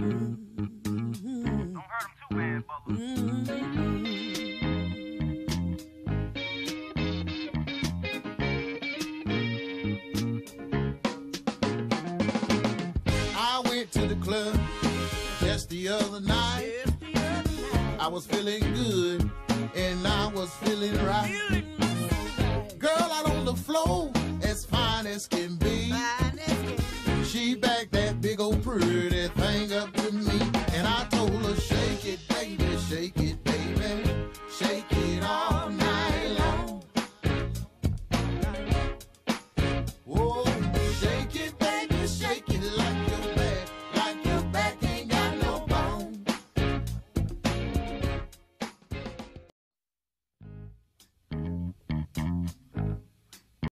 Don't hurt him too bad, Butler. I went to the club just the other night. I was feeling good and I was feeling right. Girl out on the floor, as fine as can be. She backed that big old pretty thing up to me.